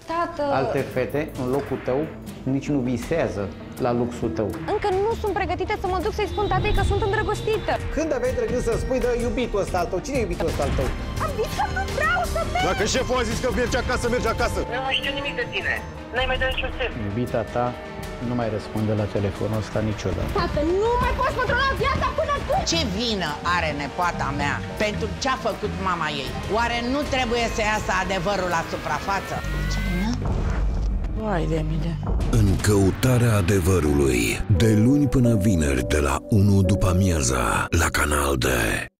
Tată... Alte fete, în locul tău, nici nu visează la luxul tău. Încă nu sunt pregătite să mă duc să-i spun tatei că sunt îndrăgostită. Când aveai drăgând să spui de iubitul ăsta al tău? Cine e iubitul ăsta al tău? Am zis că nu vreau să merg! Dacă șeful a zis că mergi acasă, mergi acasă. Eu nu știu nimic de tine. N-ai mai dat niciun semn. Iubita ta nu mai răspunde la telefonul ăsta niciodată. Tată, nu mai poți controla viața până tu! Ce vină are nepoata mea pentru ce a făcut mama ei? Oare nu trebuie să iasă adevărul la suprafață? Ce vină? Vai de mine. În căutarea adevărului, de luni până vineri de la 1 după amiaza la Canal D.